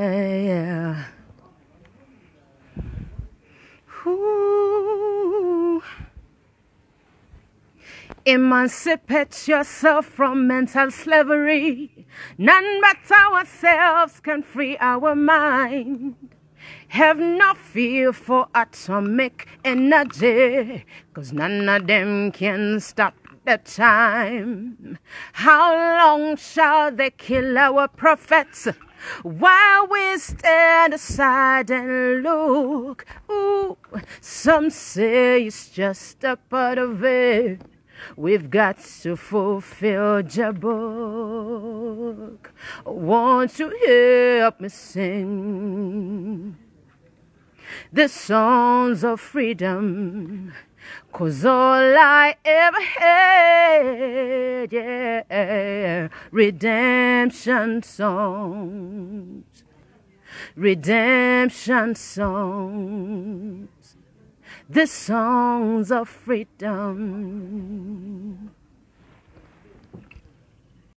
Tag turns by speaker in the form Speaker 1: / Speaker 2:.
Speaker 1: yeah. Ooh. Emancipate yourself from mental slavery. None but ourselves can free our mind. Have no fear for atomic energy, 'cause none of them can stop the time. How long shall they kill our prophets while we stand aside and look? Ooh, some say it's just a part of it. We've got to fulfill the book. Won't you help me sing the songs of freedom? 'Cause all I ever had, yeah, redemption songs, redemption songs, the songs of freedom.